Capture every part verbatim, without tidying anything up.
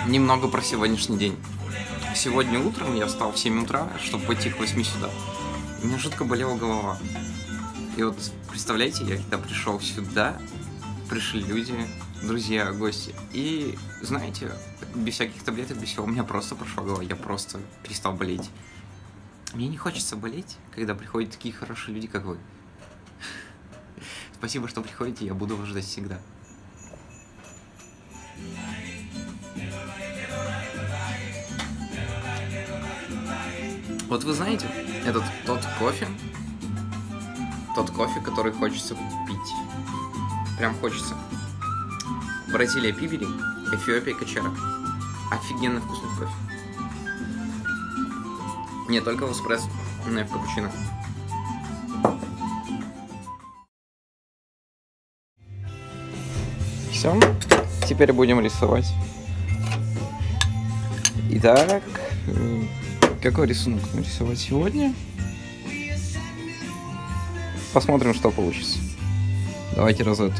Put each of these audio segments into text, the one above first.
Немного про сегодняшний день. Сегодня утром я встал в семь утра, чтобы пойти к восьми сюда. У меня жутко болела голова. И вот, представляете, я когда пришел сюда, пришли люди, друзья, гости. И, знаете, без всяких таблеток, без всего, у меня просто прошла голова. Я просто перестал болеть. Мне не хочется болеть, когда приходят такие хорошие люди, как вы. Спасибо, что приходите, я буду вас ждать всегда. Вот вы знаете, этот тот кофе, тот кофе, который хочется пить. Прям хочется. Бразилия Пибери, Эфиопия Качара. Офигенно вкусный кофе. Не только в эспрессо, но и в капучино. Все, теперь будем рисовать. Итак, какой рисунок нарисовать сегодня? Посмотрим, что получится. Давайте розету.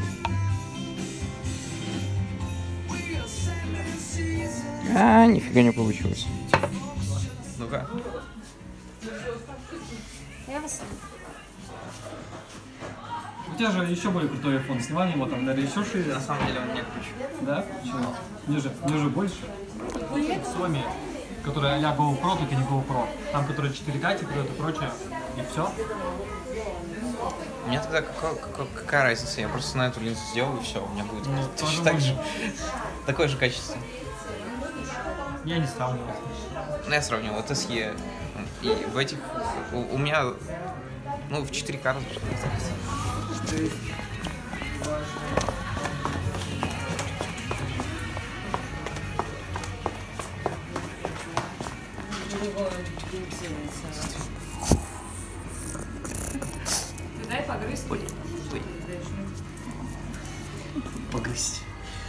А, нифига не получилось. Ну-ка. У тебя же еще более крутой iPhone. Снимай его там, наверное, еще шире. На самом деле он не круче. Да? Почему? Ниже, ниже больше. Sony, которая а-ля GoPro, только не GoPro. Там, которые четыре ка, типа, и прочее. И все. Мне тогда какая, какая, какая разница? Я просто на эту линзу сделал и все, у меня будет ну, точно так же. Такое же качество. Я не сравнивал. Ну, я сравнил. Вот эс и. И в этих... У, у меня... Ну, в четыре ка разрешение. Ты дай погрызть. Ой, ой. Погрызть.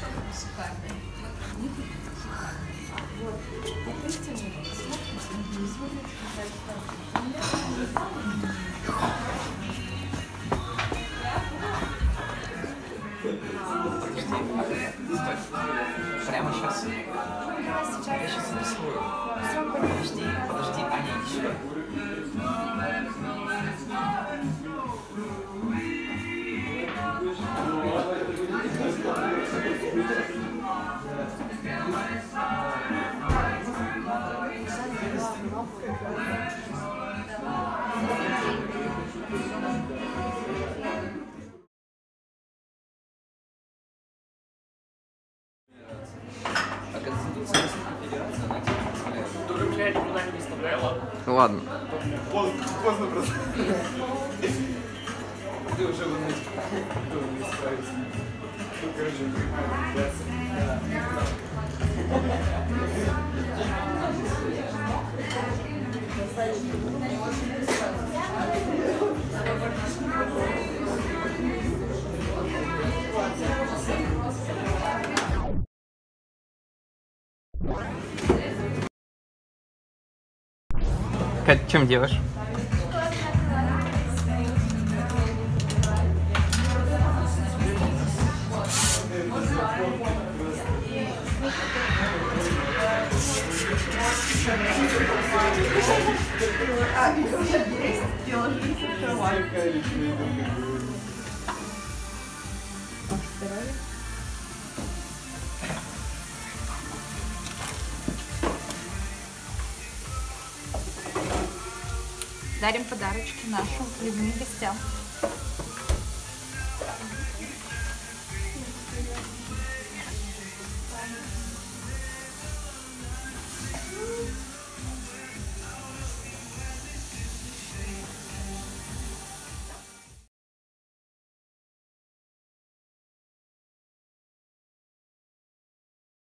Прямо сейчас. Я сейчас записываю. Подожди, подожди, Аня, еще. Ладно. Поздно просто. Ты уже выносишь. Не справится. Ну, короче, Кать, чем делаешь? Дарим подарочки нашим любимым гостям.